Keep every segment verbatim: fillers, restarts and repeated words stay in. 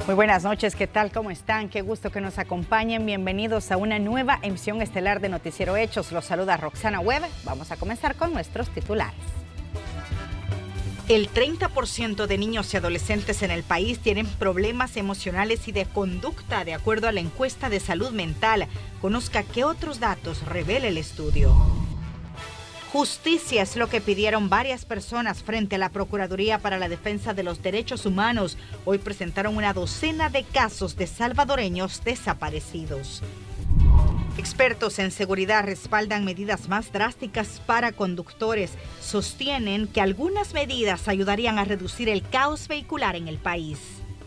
Muy buenas noches, ¿qué tal? ¿Cómo están? Qué gusto que nos acompañen. Bienvenidos a una nueva emisión estelar de Noticiero Hechos. Los saluda Roxana Webb. Vamos a comenzar con nuestros titulares. El treinta por ciento de niños y adolescentes en el país tienen problemas emocionales y de conducta, de acuerdo a la encuesta de salud mental. Conozca qué otros datos revela el estudio. Justicia es lo que pidieron varias personas frente a la Procuraduría para la Defensa de los Derechos Humanos. Hoy presentaron una docena de casos de salvadoreños desaparecidos. Expertos en seguridad respaldan medidas más drásticas para conductores. Sostienen que algunas medidas ayudarían a reducir el caos vehicular en el país.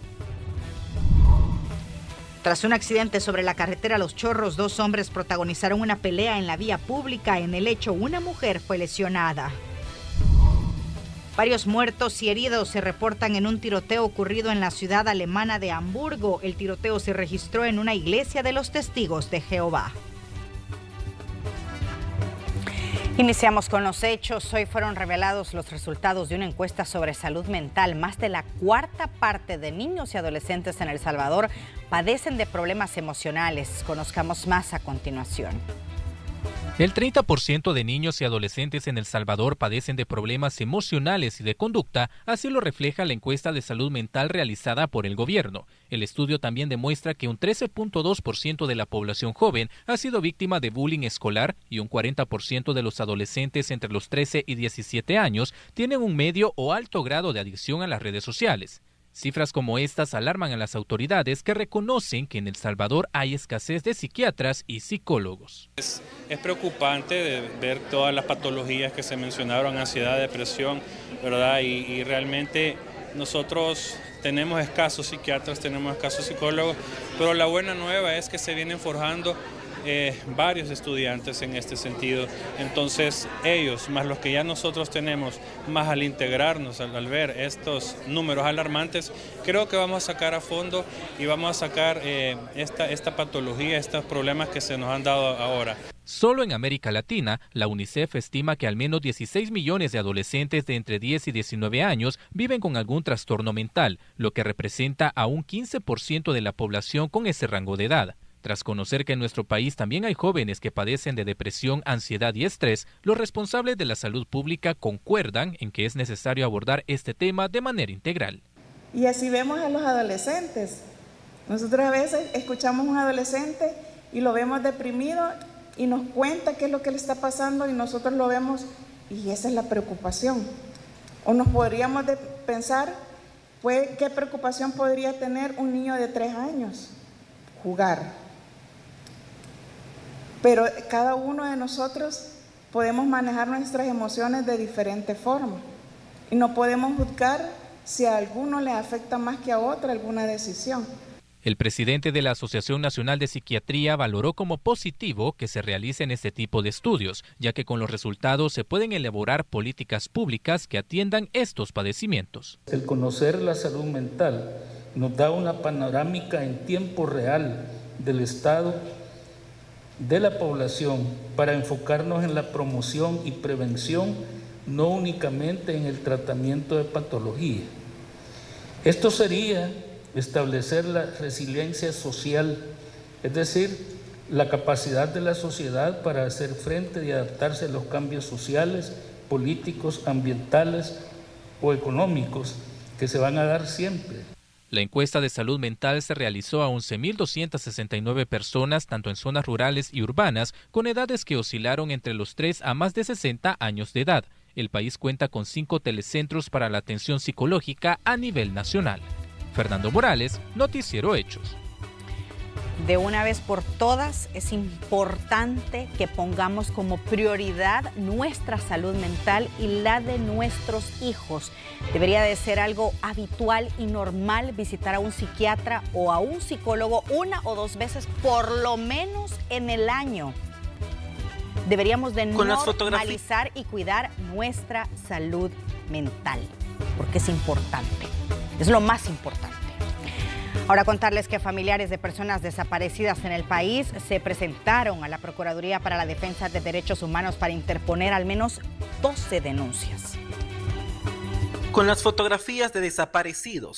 Tras un accidente sobre la carretera Los Chorros, dos hombres protagonizaron una pelea en la vía pública. En el hecho, una mujer fue lesionada. Varios muertos y heridos se reportan en un tiroteo ocurrido en la ciudad alemana de Hamburgo. El tiroteo se registró en una iglesia de los Testigos de Jehová. Iniciamos con los hechos. Hoy fueron revelados los resultados de una encuesta sobre salud mental. Más de la cuarta parte de niños y adolescentes en El Salvador padecen de problemas emocionales. Conozcamos más a continuación. El treinta por ciento de niños y adolescentes en El Salvador padecen de problemas emocionales y de conducta, así lo refleja la encuesta de salud mental realizada por el gobierno. El estudio también demuestra que un trece punto dos por ciento de la población joven ha sido víctima de bullying escolar y un cuarenta por ciento de los adolescentes entre los trece y diecisiete años tienen un medio o alto grado de adicción a las redes sociales. Cifras como estas alarman a las autoridades, que reconocen que en El Salvador hay escasez de psiquiatras y psicólogos. Es, es preocupante de ver todas las patologías que se mencionaron, ansiedad, depresión, ¿verdad? Y, y realmente nosotros tenemos escasos psiquiatras, tenemos escasos psicólogos, pero la buena nueva es que se vienen forjando Eh, varios estudiantes en este sentido. Entonces ellos, más los que ya nosotros tenemos, más al integrarnos, al, al ver estos números alarmantes, creo que vamos a sacar a fondo y vamos a sacar eh, esta, esta patología, estos problemas que se nos han dado ahora. Solo en América Latina, la UNICEF estima que al menos dieciséis millones de adolescentes de entre diez y diecinueve años viven con algún trastorno mental, lo que representa a un quince por ciento de la población con ese rango de edad. Tras conocer que en nuestro país también hay jóvenes que padecen de depresión, ansiedad y estrés, los responsables de la salud pública concuerdan en que es necesario abordar este tema de manera integral. Y así vemos a los adolescentes. Nosotros a veces escuchamos a un adolescente y lo vemos deprimido y nos cuenta qué es lo que le está pasando y nosotros lo vemos y esa es la preocupación. O nos podríamos de pensar, pues, ¿qué preocupación podría tener un niño de tres años? Jugar. Pero cada uno de nosotros podemos manejar nuestras emociones de diferente forma y no podemos juzgar si a alguno le afecta más que a otro alguna decisión. El presidente de la Asociación Nacional de Psiquiatría valoró como positivo que se realicen este tipo de estudios, ya que con los resultados se pueden elaborar políticas públicas que atiendan estos padecimientos. El conocer la salud mental nos da una panorámica en tiempo real del estado de la población para enfocarnos en la promoción y prevención, no únicamente en el tratamiento de patología. Esto sería establecer la resiliencia social, es decir, la capacidad de la sociedad para hacer frente y adaptarse a los cambios sociales, políticos, ambientales o económicos que se van a dar siempre. La encuesta de salud mental se realizó a once mil doscientas sesenta y nueve personas, tanto en zonas rurales y urbanas, con edades que oscilaron entre los tres a más de sesenta años de edad. El país cuenta con cinco telecentros para la atención psicológica a nivel nacional. Fernando Morales, Noticiero Hechos. De una vez por todas, es importante que pongamos como prioridad nuestra salud mental y la de nuestros hijos. Debería de ser algo habitual y normal visitar a un psiquiatra o a un psicólogo una o dos veces por lo menos en el año. Deberíamos de normalizar y cuidar nuestra salud mental, porque es importante, es lo más importante. Ahora contarles que familiares de personas desaparecidas en el país se presentaron a la Procuraduría para la Defensa de Derechos Humanos para interponer al menos doce denuncias. Con las fotografías de desaparecidos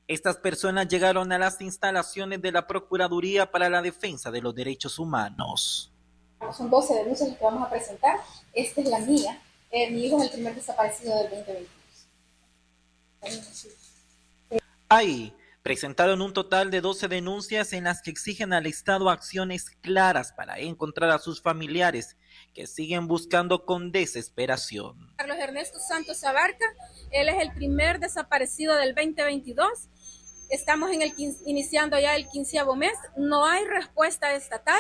Estas personas llegaron a las instalaciones de la Procuraduría para la Defensa de los Derechos Humanos. Son doce denuncias que vamos a presentar. Esta es la mía. Eh, mi hijo es el primer desaparecido del veinte veintidós. Ahí presentaron un total de doce denuncias en las que exigen al Estado acciones claras para encontrar a sus familiares que siguen buscando con desesperación. Carlos Ernesto Santos Abarca, él es el primer desaparecido del veinte veintidós. Estamos en el quince, iniciando ya el quinceavo mes. No hay respuesta estatal.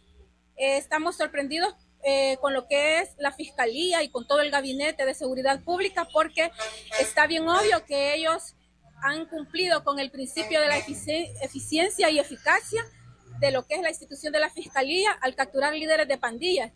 Eh, estamos sorprendidos eh, con lo que es la Fiscalía y con todo el Gabinete de Seguridad Pública, porque está bien obvio que ellos han cumplido con el principio de la efici- eficiencia y eficacia de lo que es la institución de la Fiscalía al capturar líderes de pandillas.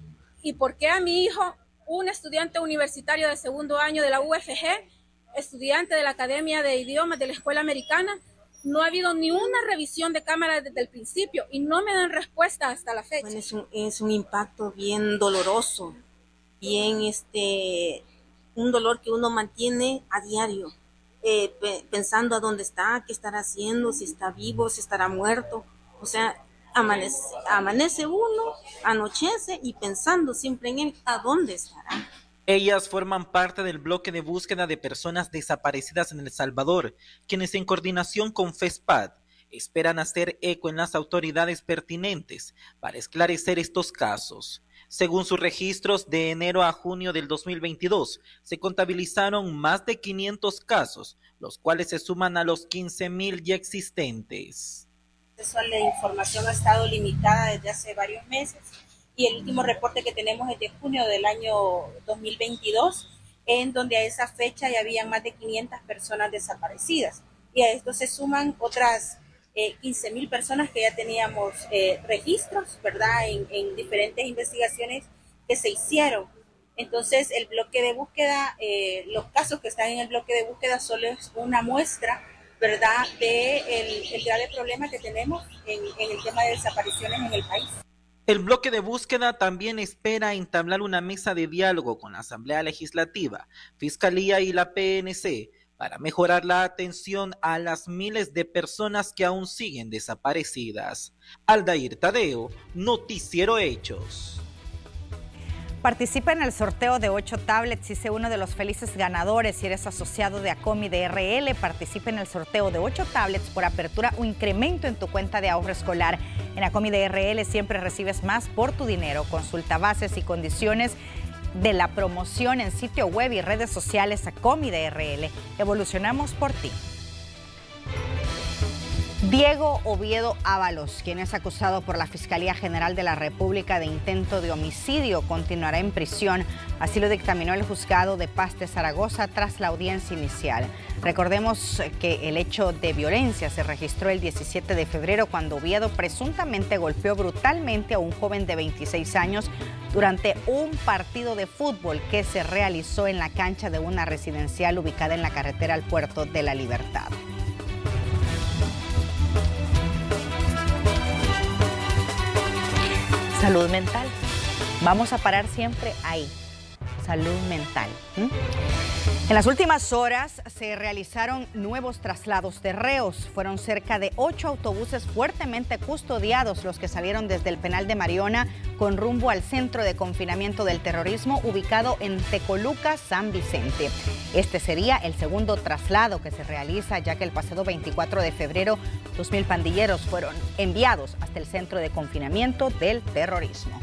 ¿Y por qué a mi hijo, un estudiante universitario de segundo año de la U F G, estudiante de la Academia de Idiomas de la Escuela Americana, no ha habido ni una revisión de cámara desde el principio y no me dan respuesta hasta la fecha? Bueno, es un, es un impacto bien doloroso, bien este, un dolor que uno mantiene a diario. Eh, pe- pensando a dónde está, qué estará haciendo, si está vivo, si estará muerto. O sea, amanece, amanece uno, anochece y pensando siempre en él, ¿a dónde estará? Ellas forman parte del bloque de búsqueda de personas desaparecidas en El Salvador, quienes en coordinación con FESPAD esperan hacer eco en las autoridades pertinentes para esclarecer estos casos. Según sus registros, de enero a junio del dos mil veintidós, se contabilizaron más de quinientos casos, los cuales se suman a los quince mil ya existentes. La información ha estado limitada desde hace varios meses y el último reporte que tenemos es de junio del año dos mil veintidós, en donde a esa fecha ya habían más de quinientas personas desaparecidas. Y a esto se suman otras Eh, quince mil personas que ya teníamos eh, registros, ¿verdad?, en, en diferentes investigaciones que se hicieron. Entonces, el bloque de búsqueda, eh, los casos que están en el bloque de búsqueda solo es una muestra, ¿verdad?, de el, el grave problema que tenemos en, en el tema de desapariciones en el país. El bloque de búsqueda también espera entablar una mesa de diálogo con la Asamblea Legislativa, Fiscalía y la P N C, para mejorar la atención a las miles de personas que aún siguen desaparecidas. Aldair Tadeo, Noticiero Hechos. Participa en el sorteo de ocho tablets y sé uno de los felices ganadores. Si eres asociado de Acomi de R L, participa en el sorteo de ocho tablets por apertura o incremento en tu cuenta de ahorro escolar. En Acomi de R L siempre recibes más por tu dinero. Consulta bases y condiciones de la promoción en sitio web y redes sociales Acomi de R L. Evolucionamos por ti. Diego Oviedo Ábalos, quien es acusado por la Fiscalía General de la República de intento de homicidio, continuará en prisión. Así lo dictaminó el juzgado de paz de Zaragoza tras la audiencia inicial. Recordemos que el hecho de violencia se registró el diecisiete de febrero cuando Oviedo presuntamente golpeó brutalmente a un joven de veintiséis años durante un partido de fútbol que se realizó en la cancha de una residencial ubicada en la carretera al Puerto de la Libertad. Salud mental. Vamos a parar siempre ahí. Salud mental. ¿Mm? En las últimas horas se realizaron nuevos traslados de reos. Fueron cerca de ocho autobuses fuertemente custodiados los que salieron desde el penal de Mariona con rumbo al centro de confinamiento del terrorismo ubicado en Tecoluca, San Vicente. Este sería el segundo traslado que se realiza, ya que el pasado veinticuatro de febrero dos mil pandilleros fueron enviados hasta el centro de confinamiento del terrorismo.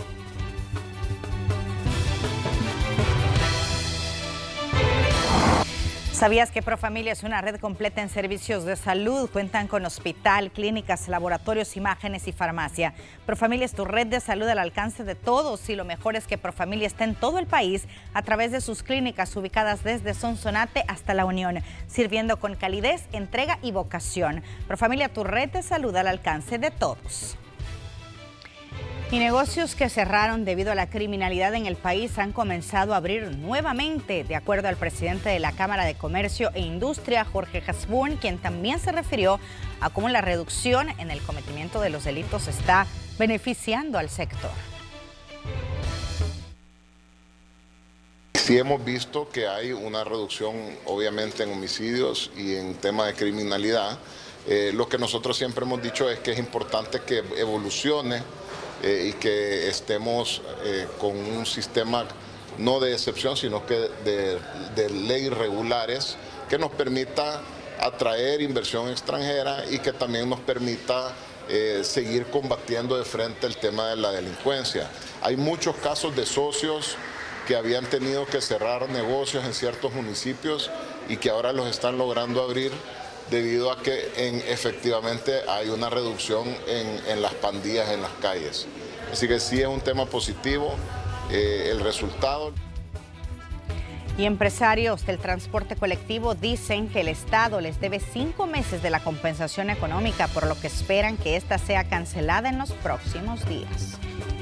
¿Sabías que Profamilia es una red completa en servicios de salud? Cuentan con hospital, clínicas, laboratorios, imágenes y farmacia. Profamilia es tu red de salud al alcance de todos y lo mejor es que Profamilia está en todo el país a través de sus clínicas ubicadas desde Sonsonate hasta La Unión, sirviendo con calidez, entrega y vocación. Profamilia, tu red de salud al alcance de todos. Y negocios que cerraron debido a la criminalidad en el país han comenzado a abrir nuevamente, de acuerdo al presidente de la Cámara de Comercio e Industria, Jorge Hasbún, quien también se refirió a cómo la reducción en el cometimiento de los delitos está beneficiando al sector. Sí hemos visto que hay una reducción obviamente en homicidios y en temas de criminalidad. Eh, lo que nosotros siempre hemos dicho es que es importante que evolucione eh, y que estemos eh, con un sistema no de excepción, sino que de, de leyes regulares que nos permita atraer inversión extranjera y que también nos permita eh, seguir combatiendo de frente el tema de la delincuencia. Hay muchos casos de socios que habían tenido que cerrar negocios en ciertos municipios y que ahora los están logrando abrir debido a que en, efectivamente hay una reducción en, en las pandillas en las calles. Así que sí es un tema positivo eh, el resultado. Y empresarios del transporte colectivo dicen que el Estado les debe cinco meses de la compensación económica, por lo que esperan que esta sea cancelada en los próximos días.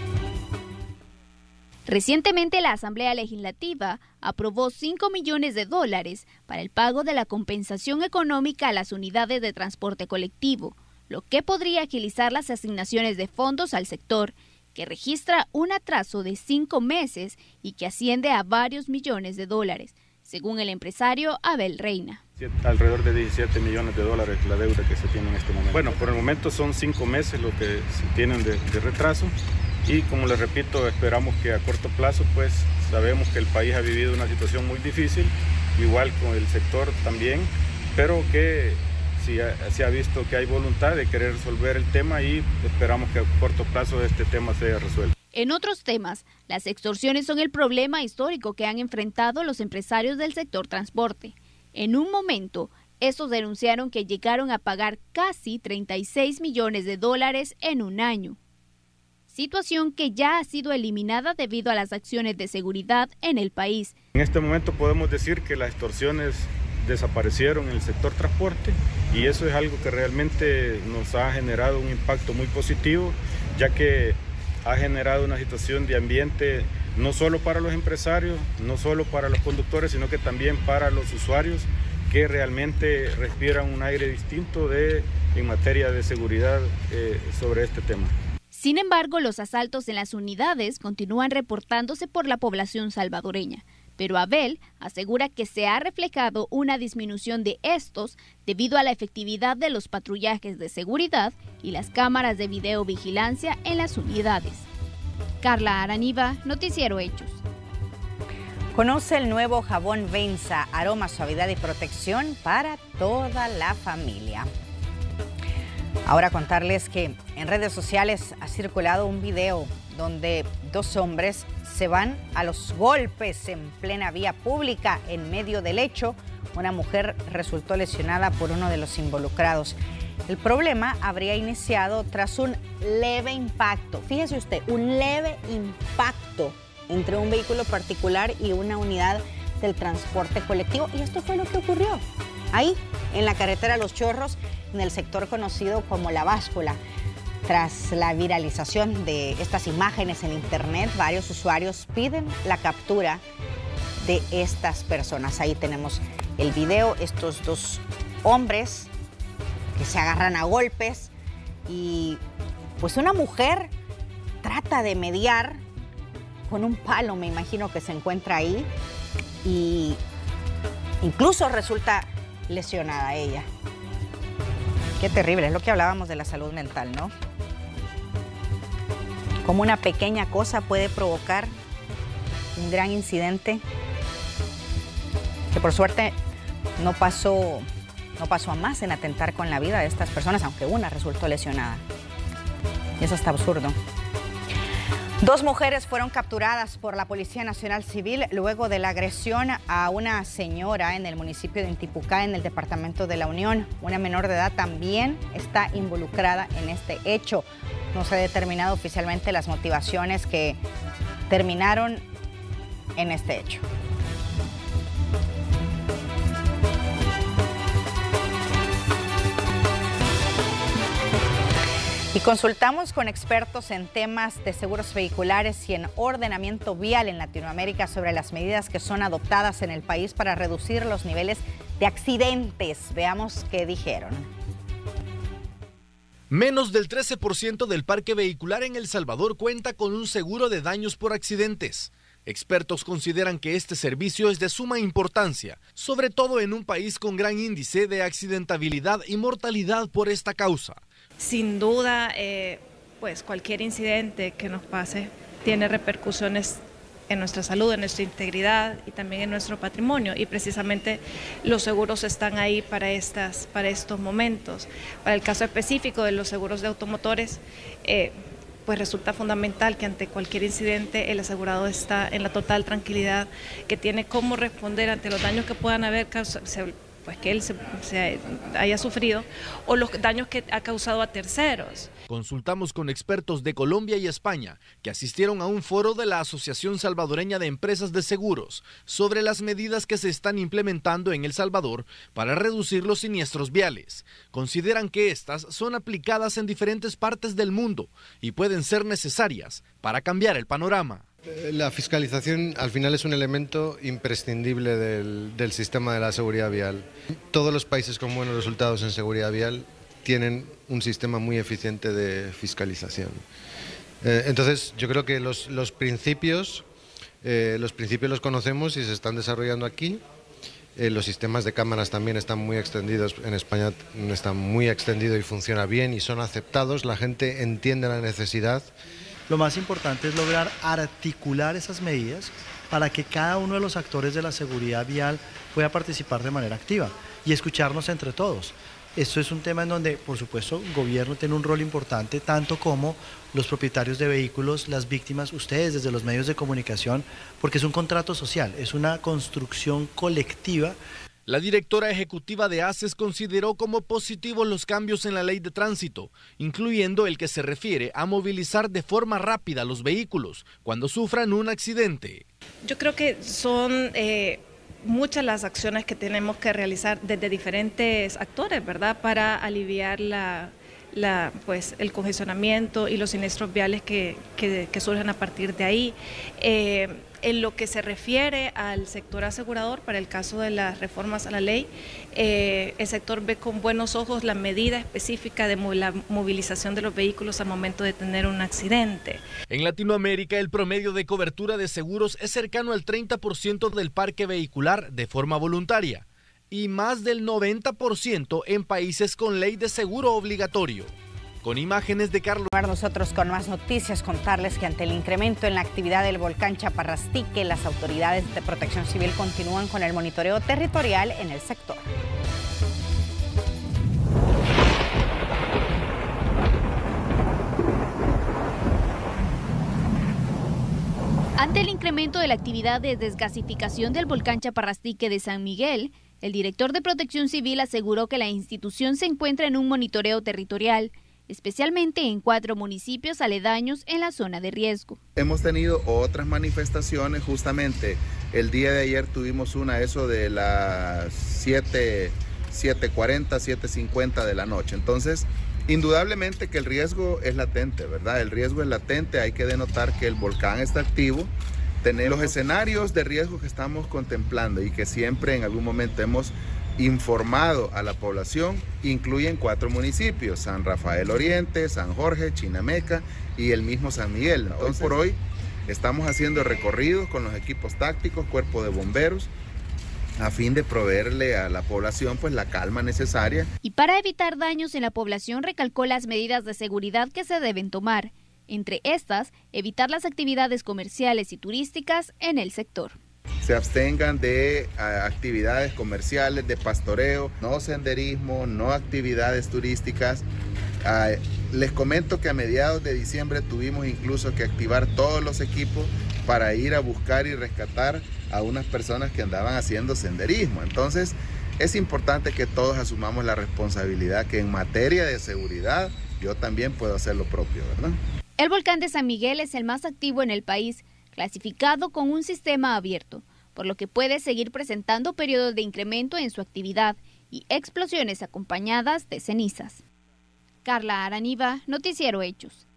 Recientemente la Asamblea Legislativa aprobó cinco millones de dólares para el pago de la compensación económica a las unidades de transporte colectivo, lo que podría agilizar las asignaciones de fondos al sector, que registra un atraso de cinco meses y que asciende a varios millones de dólares, según el empresario Abel Reina. Alrededor de diecisiete millones de dólares la deuda que se tiene en este momento. Bueno, por el momento son cinco meses lo que se tienen de, de retraso. Y como les repito, esperamos que a corto plazo, pues sabemos que el país ha vivido una situación muy difícil, igual con el sector también, pero que sí ha, sí ha visto que hay voluntad de querer resolver el tema y esperamos que a corto plazo este tema sea resuelto. En otros temas, las extorsiones son el problema histórico que han enfrentado los empresarios del sector transporte. En un momento, estos denunciaron que llegaron a pagar casi treinta y seis millones de dólares en un año. Situación que ya ha sido eliminada debido a las acciones de seguridad en el país. En este momento podemos decir que las extorsiones desaparecieron en el sector transporte y eso es algo que realmente nos ha generado un impacto muy positivo, ya que ha generado una situación de ambiente no solo para los empresarios, no solo para los conductores, sino que también para los usuarios que realmente respiran un aire distinto de, en materia de seguridad eh, sobre este tema. Sin embargo, los asaltos en las unidades continúan reportándose por la población salvadoreña, pero Abel asegura que se ha reflejado una disminución de estos debido a la efectividad de los patrullajes de seguridad y las cámaras de videovigilancia en las unidades. Carla Araniva, Noticiero Hechos. Conoce el nuevo jabón Venza, aroma, suavidad y protección para toda la familia. Ahora contarles que en redes sociales ha circulado un video donde dos hombres se van a los golpes en plena vía pública en medio del hecho. Una mujer resultó lesionada por uno de los involucrados. El problema habría iniciado tras un leve impacto. Fíjese usted, un leve impacto entre un vehículo particular y una unidad del transporte colectivo. Y esto fue lo que ocurrió ahí, en la carretera Los Chorros, en el sector conocido como La Báscula. Tras la viralización de estas imágenes en internet, varios usuarios piden la captura de estas personas. Ahí tenemos el video, estos dos hombres que se agarran a golpes y pues una mujer trata de mediar con un palo, me imagino que se encuentra ahí, y incluso resulta lesionada ella. Qué terrible, es lo que hablábamos de la salud mental, ¿no? Cómo una pequeña cosa puede provocar un gran incidente que por suerte no pasó, no pasó a más en atentar con la vida de estas personas, aunque una resultó lesionada. Y eso está absurdo. Dos mujeres fueron capturadas por la Policía Nacional Civil luego de la agresión a una señora en el municipio de Intipucá, en el departamento de La Unión. Una menor de edad también está involucrada en este hecho. No se ha determinado oficialmente las motivaciones que terminaron en este hecho. Y consultamos con expertos en temas de seguros vehiculares y en ordenamiento vial en Latinoamérica sobre las medidas que son adoptadas en el país para reducir los niveles de accidentes. Veamos qué dijeron. Menos del trece por ciento del parque vehicular en El Salvador cuenta con un seguro de daños por accidentes. Expertos consideran que este servicio es de suma importancia, sobre todo en un país con gran índice de accidentabilidad y mortalidad por esta causa. Sin duda, eh, pues cualquier incidente que nos pase tiene repercusiones en nuestra salud, en nuestra integridad y también en nuestro patrimonio, y precisamente los seguros están ahí para, estas, para estos momentos. Para el caso específico de los seguros de automotores, eh, pues resulta fundamental que ante cualquier incidente el asegurado está en la total tranquilidad, que tiene cómo responder ante los daños que puedan haber causado, pues que él se, se haya sufrido, o los daños que ha causado a terceros. Consultamos con expertos de Colombia y España que asistieron a un foro de la Asociación Salvadoreña de Empresas de Seguros sobre las medidas que se están implementando en El Salvador para reducir los siniestros viales. Consideran que estas son aplicadas en diferentes partes del mundo y pueden ser necesarias para cambiar el panorama. La fiscalización al final es un elemento imprescindible del, del sistema de la seguridad vial. Todos los países con buenos resultados en seguridad vial tienen un sistema muy eficiente de fiscalización. Eh, entonces yo creo que los, los principios, eh, los principios los conocemos y se están desarrollando aquí. Eh, los sistemas de cámaras también están muy extendidos, en España están muy extendidos y funciona bien y son aceptados, la gente entiende la necesidad. Lo más importante es lograr articular esas medidas para que cada uno de los actores de la seguridad vial pueda participar de manera activa y escucharnos entre todos. Esto es un tema en donde, por supuesto, el gobierno tiene un rol importante, tanto como los propietarios de vehículos, las víctimas, ustedes desde los medios de comunicación, porque es un contrato social, es una construcción colectiva. La directora ejecutiva de ACES consideró como positivos los cambios en la ley de tránsito, incluyendo el que se refiere a movilizar de forma rápida los vehículos cuando sufran un accidente. Yo creo que son eh, muchas las acciones que tenemos que realizar desde diferentes actores, ¿verdad?, para aliviar la, la, pues, el congestionamiento y los siniestros viales que, que, que surgen a partir de ahí. Eh, En lo que se refiere al sector asegurador, para el caso de las reformas a la ley, eh, el sector ve con buenos ojos la medida específica de la movilización de los vehículos al momento de tener un accidente. En Latinoamérica, el promedio de cobertura de seguros es cercano al treinta por ciento del parque vehicular de forma voluntaria y más del noventa por ciento en países con ley de seguro obligatorio. Con imágenes de Carlos. Nosotros con más noticias, contarles que ante el incremento en la actividad del volcán Chaparrastique, las autoridades de protección civil continúan con el monitoreo territorial en el sector. Ante el incremento de la actividad de desgasificación del volcán Chaparrastique de San Miguel, el director de Protección Civil aseguró que la institución se encuentra en un monitoreo territorial, especialmente en cuatro municipios aledaños en la zona de riesgo. Hemos tenido otras manifestaciones, justamente el día de ayer tuvimos una, eso de las siete cuarenta, siete cincuenta de la noche. Entonces, indudablemente que el riesgo es latente, ¿verdad? El riesgo es latente, hay que denotar que el volcán está activo. Tener los escenarios de riesgo que estamos contemplando y que siempre en algún momento hemos informado a la población, incluyen cuatro municipios: San Rafael Oriente, San Jorge, Chinameca y el mismo San Miguel. Entonces, hoy por hoy estamos haciendo recorridos con los equipos tácticos, cuerpo de bomberos, a fin de proveerle a la población pues la calma necesaria. Y para evitar daños en la población, recalcó las medidas de seguridad que se deben tomar. Entre estas, evitar las actividades comerciales y turísticas en el sector. Se abstengan de uh, actividades comerciales, de pastoreo, no senderismo, no actividades turísticas. Uh, les comento que a mediados de diciembre tuvimos incluso que activar todos los equipos para ir a buscar y rescatar a unas personas que andaban haciendo senderismo. Entonces, es importante que todos asumamos la responsabilidad que en materia de seguridad yo también puedo hacer lo propio, ¿verdad? El volcán de San Miguel es el más activo en el país, clasificado con un sistema abierto, por lo que puede seguir presentando periodos de incremento en su actividad y explosiones acompañadas de cenizas. Carla Araniva, Noticiero Hechos.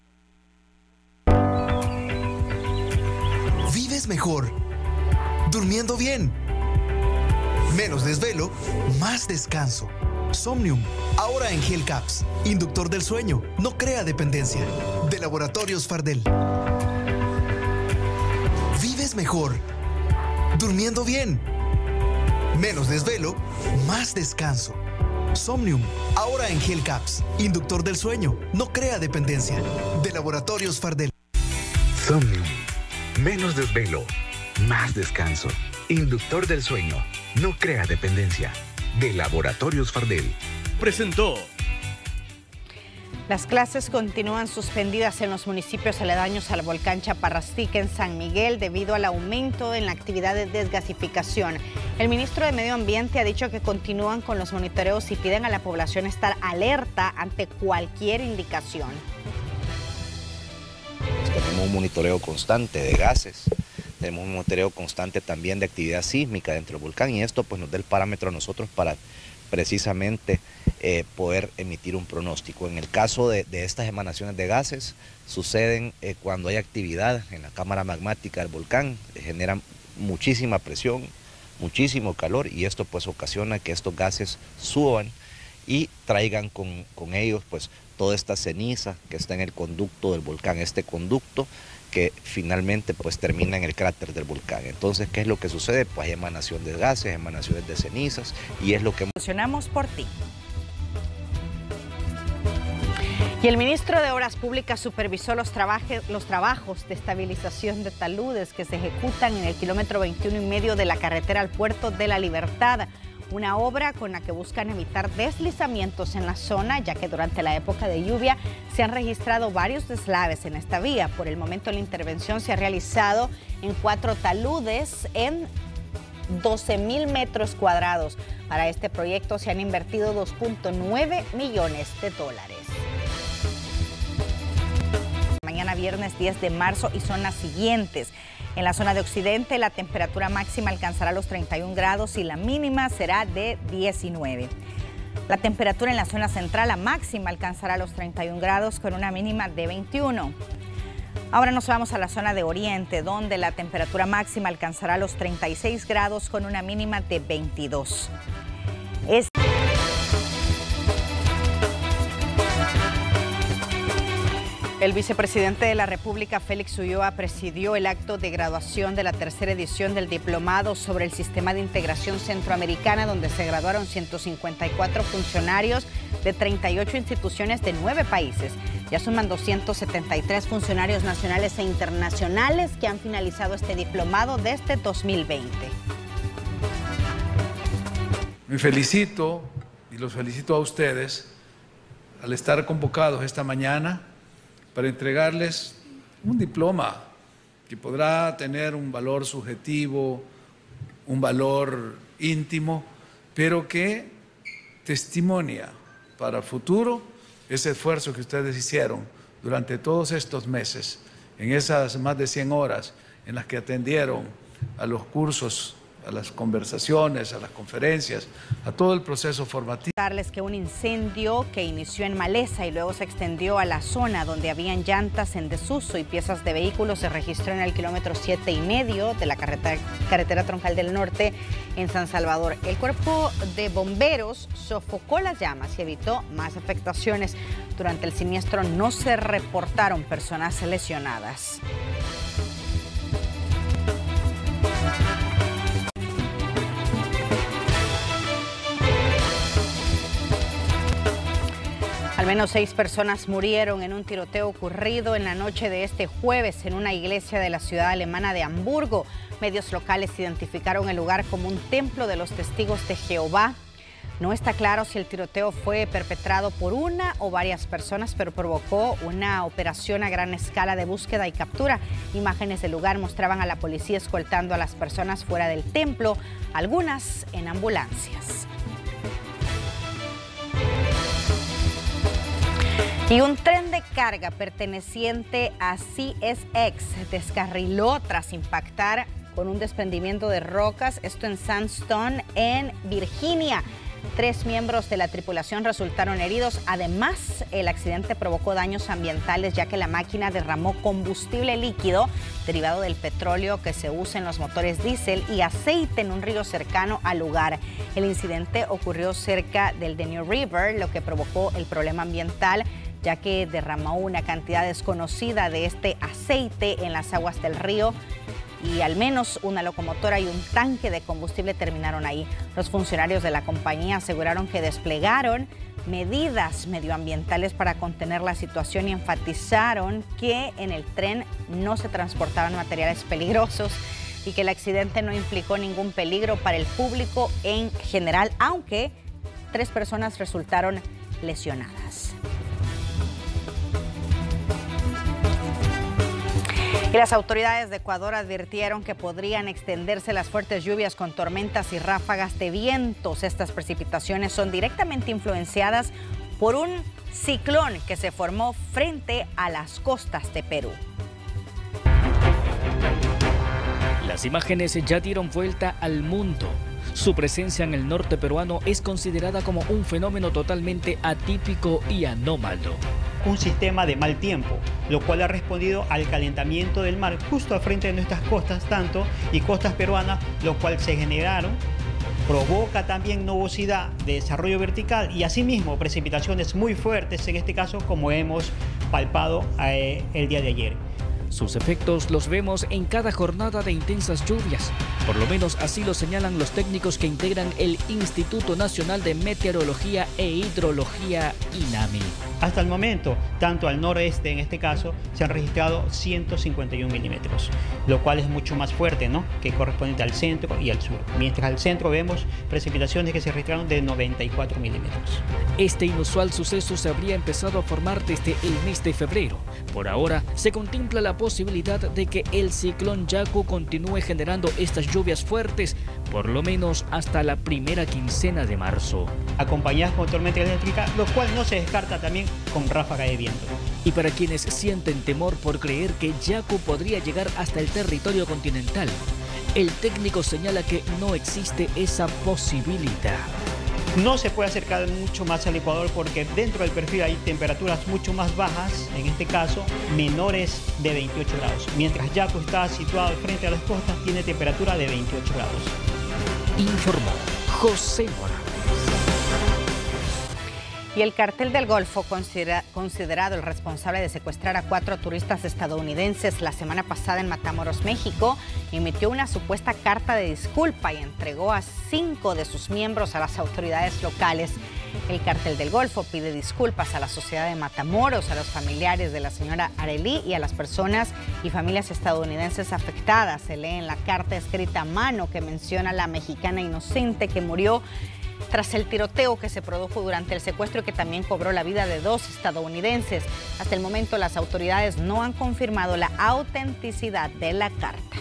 Vives mejor, durmiendo bien, menos desvelo, más descanso. Somnium, ahora en Gel Caps, inductor del sueño, no crea dependencia. De Laboratorios Fardel. Vives es mejor. Durmiendo bien. Menos desvelo, más descanso. Somnium, ahora en Gel Caps. Inductor del sueño, no crea dependencia. De Laboratorios Fardel. Somnium, menos desvelo, más descanso. Inductor del sueño, no crea dependencia. De Laboratorios Fardel. Presentó. Las clases continúan suspendidas en los municipios aledaños al volcán Chaparrastique en San Miguel debido al aumento en la actividad de desgasificación. El ministro de Medio Ambiente ha dicho que continúan con los monitoreos y piden a la población estar alerta ante cualquier indicación. Tenemos un monitoreo constante de gases, tenemos un monitoreo constante también de actividad sísmica dentro del volcán y esto pues nos da el parámetro a nosotros para precisamente eh, poder emitir un pronóstico. En el caso de, de estas emanaciones de gases, suceden eh, cuando hay actividad en la cámara magmática del volcán, eh, generan muchísima presión, muchísimo calor y esto pues ocasiona que estos gases suban y traigan con, con ellos pues toda esta ceniza que está en el conducto del volcán, este conducto que finalmente pues termina en el cráter del volcán. Entonces, ¿qué es lo que sucede? Pues hay emanación de gases, emanaciones de cenizas y es lo que... Funcionamos por ti. Y el ministro de Obras Públicas supervisó los, trabaje, los trabajos de estabilización de taludes que se ejecutan en el kilómetro veintiuno y medio de la carretera al Puerto de la Libertad. Una obra con la que buscan evitar deslizamientos en la zona, ya que durante la época de lluvia se han registrado varios deslaves en esta vía. Por el momento la intervención se ha realizado en cuatro taludes en doce mil metros cuadrados. Para este proyecto se han invertido dos punto nueve millones de dólares. Mañana viernes diez de marzo y son las siguientes. En la zona de Occidente la temperatura máxima alcanzará los treinta y un grados y la mínima será de diecinueve. La temperatura en la zona central, la máxima alcanzará los treinta y un grados con una mínima de veintiuno. Ahora nos vamos a la zona de Oriente, donde la temperatura máxima alcanzará los treinta y seis grados con una mínima de veintidós. Es El vicepresidente de la República, Félix Ulloa, presidió el acto de graduación de la tercera edición del Diplomado sobre el Sistema de Integración Centroamericana, donde se graduaron ciento cincuenta y cuatro funcionarios de treinta y ocho instituciones de nueve países. Ya suman doscientos setenta y tres funcionarios nacionales e internacionales que han finalizado este diplomado desde dos mil veinte. Me felicito y los felicito a ustedes al estar convocados esta mañana para entregarles un diploma que podrá tener un valor subjetivo, un valor íntimo, pero que testimonia para el futuro ese esfuerzo que ustedes hicieron durante todos estos meses, en esas más de cien horas en las que atendieron a los cursos, a las conversaciones, a las conferencias, a todo el proceso formativo. Darles que un incendio que inició en Maleza y luego se extendió a la zona donde habían llantas en desuso y piezas de vehículos se registró en el kilómetro siete y medio de la carretera, carretera Troncal del Norte en San Salvador. El cuerpo de bomberos sofocó las llamas y evitó más afectaciones. Durante el siniestro no se reportaron personas lesionadas. Al menos seis personas murieron en un tiroteo ocurrido en la noche de este jueves en una iglesia de la ciudad alemana de Hamburgo. Medios locales identificaron el lugar como un templo de los testigos de Jehová. No está claro si el tiroteo fue perpetrado por una o varias personas, pero provocó una operación a gran escala de búsqueda y captura. Imágenes del lugar mostraban a la policía escoltando a las personas fuera del templo, algunas en ambulancias. Y un tren de carga perteneciente a C S X descarriló tras impactar con un desprendimiento de rocas, esto en Sandstone, en Virginia. Tres miembros de la tripulación resultaron heridos. Además, el accidente provocó daños ambientales ya que la máquina derramó combustible líquido derivado del petróleo que se usa en los motores diésel y aceite en un río cercano al lugar. El incidente ocurrió cerca del New River, lo que provocó el problema ambiental, ya que derramó una cantidad desconocida de este aceite en las aguas del río y al menos una locomotora y un tanque de combustible terminaron ahí. Los funcionarios de la compañía aseguraron que desplegaron medidas medioambientales para contener la situación y enfatizaron que en el tren no se transportaban materiales peligrosos y que el accidente no implicó ningún peligro para el público en general, aunque tres personas resultaron lesionadas. Y las autoridades de Ecuador advirtieron que podrían extenderse las fuertes lluvias con tormentas y ráfagas de vientos. Estas precipitaciones son directamente influenciadas por un ciclón que se formó frente a las costas de Perú. Las imágenes ya dieron vuelta al mundo. Su presencia en el norte peruano es considerada como un fenómeno totalmente atípico y anómalo. Un sistema de mal tiempo, lo cual ha respondido al calentamiento del mar justo al frente de nuestras costas, tanto y costas peruanas, lo cual se generaron, provoca también nubosidad de desarrollo vertical y asimismo precipitaciones muy fuertes, en este caso como hemos palpado eh, el día de ayer. Sus efectos los vemos en cada jornada de intensas lluvias. Por lo menos así lo señalan los técnicos que integran el Instituto Nacional de Meteorología e Hidrología, INAMI. Hasta el momento, tanto al noreste en este caso, se han registrado ciento cincuenta y un milímetros, lo cual es mucho más fuerte, ¿no?, que correspondiente al centro y al sur. Mientras al centro vemos precipitaciones que se registraron de noventa y cuatro milímetros. Este inusual suceso se habría empezado a formar desde el mes de febrero. Por ahora, se contempla la posibilidad de que el ciclón Yaku continúe generando estas lluvias fuertes, por lo menos hasta la primera quincena de marzo. Acompañadas con tormenta eléctrica, lo cual no se descarta también con ráfaga de viento. Y para quienes sienten temor por creer que Yaku podría llegar hasta el territorio continental, el técnico señala que no existe esa posibilidad. No se puede acercar mucho más al Ecuador porque dentro del perfil hay temperaturas mucho más bajas, en este caso menores de veintiocho grados. Mientras Yaku está situado frente a las costas, tiene temperatura de veintiocho grados. Informó José Morales. Y el Cartel del Golfo, considera, considerado el responsable de secuestrar a cuatro turistas estadounidenses la semana pasada en Matamoros, México, emitió una supuesta carta de disculpa y entregó a cinco de sus miembros a las autoridades locales. El Cartel del Golfo pide disculpas a la sociedad de Matamoros, a los familiares de la señora Arely y a las personas y familias estadounidenses afectadas. Se lee en la carta escrita a mano que menciona a la mexicana inocente que murió tras el tiroteo que se produjo durante el secuestro y que también cobró la vida de dos estadounidenses. Hasta el momento las autoridades no han confirmado la autenticidad de la carta.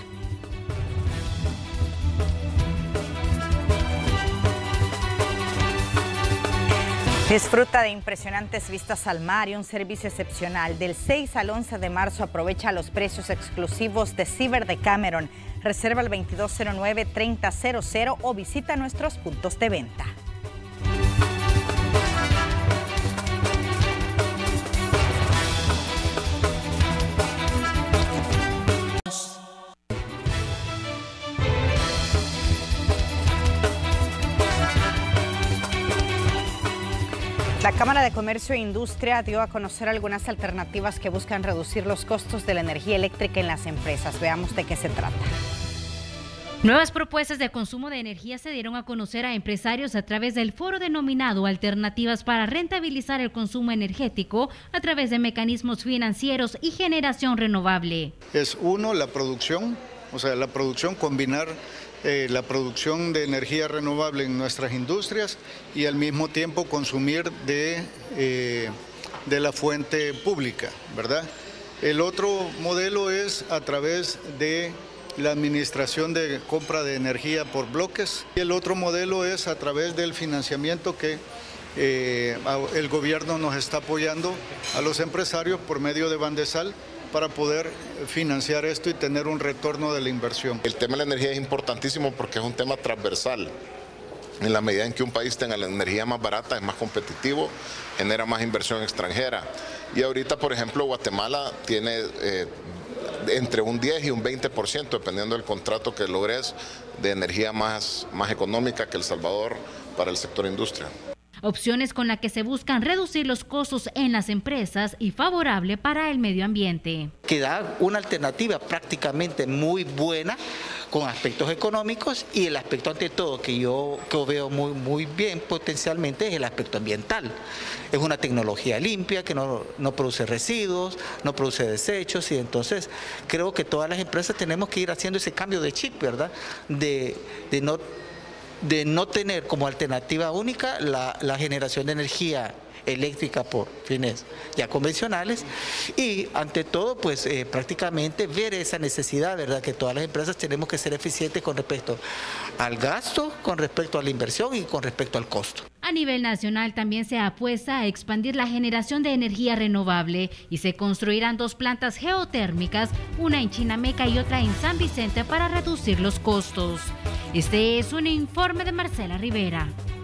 Disfruta de impresionantes vistas al mar y un servicio excepcional. Del seis al once de marzo aprovecha los precios exclusivos de Ciber Decameron. Reserva el veintidós cero nueve, treinta cero cero o visita nuestros puntos de venta. La Cámara de Comercio e Industria dio a conocer algunas alternativas que buscan reducir los costos de la energía eléctrica en las empresas. Veamos de qué se trata. Nuevas propuestas de consumo de energía se dieron a conocer a empresarios a través del foro denominado Alternativas para rentabilizar el consumo energético a través de mecanismos financieros y generación renovable. Es uno, la producción, o sea, la producción, combinar eh, la producción de energía renovable en nuestras industrias y al mismo tiempo consumir de, eh, de la fuente pública, ¿verdad? El otro modelo es a través de la administración de compra de energía por bloques. Y el otro modelo es a través del financiamiento que eh, el gobierno nos está apoyando a los empresarios por medio de Bandesal para poder financiar esto y tener un retorno de la inversión. El tema de la energía es importantísimo porque es un tema transversal. En la medida en que un país tenga la energía más barata, es más competitivo, genera más inversión extranjera. Y ahorita, por ejemplo, Guatemala tiene eh, entre un diez y un veinte por ciento, dependiendo del contrato que logres, de energía más, más económica que El Salvador para el sector industria. opciones con las que se buscan reducir los costos en las empresas y favorable para el medio ambiente. Que da una alternativa prácticamente muy buena con aspectos económicos, y el aspecto ante todo que yo, que yo veo muy, muy bien potencialmente es el aspecto ambiental. Es una tecnología limpia que no, no produce residuos, no produce desechos, y entonces creo que todas las empresas tenemos que ir haciendo ese cambio de chip, ¿verdad? De, de, no, de no tener como alternativa única la, la generación de energía eléctrica por fines ya convencionales, y ante todo pues eh, prácticamente ver esa necesidad, ¿verdad? Que todas las empresas tenemos que ser eficientes con respecto al gasto, con respecto a la inversión y con respecto al costo. A nivel nacional también se apuesta a expandir la generación de energía renovable y se construirán dos plantas geotérmicas, una en Chinameca y otra en San Vicente, para reducir los costos. Este es un informe de Marcela Rivera.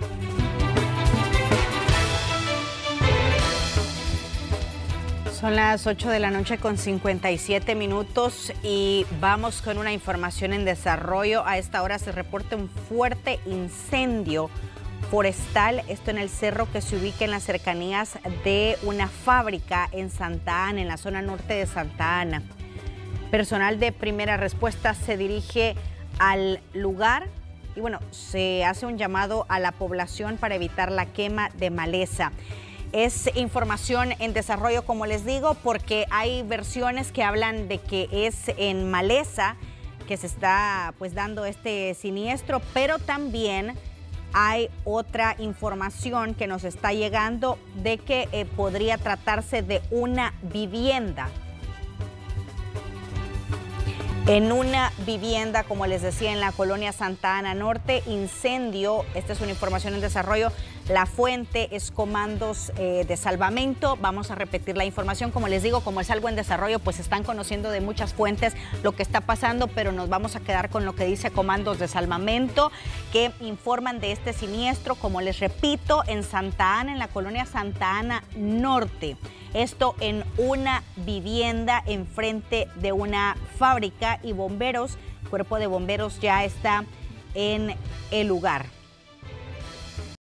Son las ocho de la noche con cincuenta y siete minutos y vamos con una información en desarrollo. A esta hora se reporta un fuerte incendio forestal, esto en el cerro que se ubica en las cercanías de una fábrica en Santa Ana, en la zona norte de Santa Ana. Personal de primera respuesta se dirige al lugar y bueno, se hace un llamado a la población para evitar la quema de maleza. Es información en desarrollo, como les digo, porque hay versiones que hablan de que es en maleza que se está pues dando este siniestro, pero también hay otra información que nos está llegando de que eh, podría tratarse de una vivienda. En una vivienda, como les decía, en la colonia Santa Ana Norte, incendio. Esta es una información en desarrollo. La fuente es Comandos eh, de Salvamento. Vamos a repetir la información. Como les digo, como es algo en desarrollo, pues están conociendo de muchas fuentes lo que está pasando, pero nos vamos a quedar con lo que dice Comandos de Salvamento, que informan de este siniestro, como les repito, en Santa Ana, en la colonia Santa Ana Norte. Esto en una vivienda enfrente de una fábrica, y bomberos, cuerpo de bomberos ya está en el lugar.